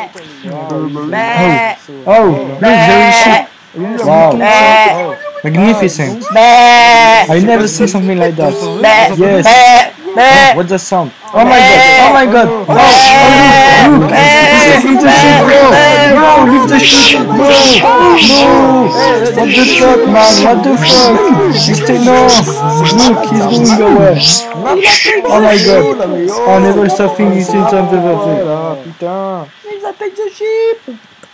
Oh, look, there is sheep. Wow, magnificent. I never see something like that. Yes. Oh, what's that sound? Oh my god! Oh my god! Oh, look! He's taking the sheep, bro! Bro, leave the sheep, bro! No! What the fuck, man? What the fuck? No! Look, he's going away. Oh my god! Oh, never stop thinking since I'm the Putain! Ils attaquent the sheep!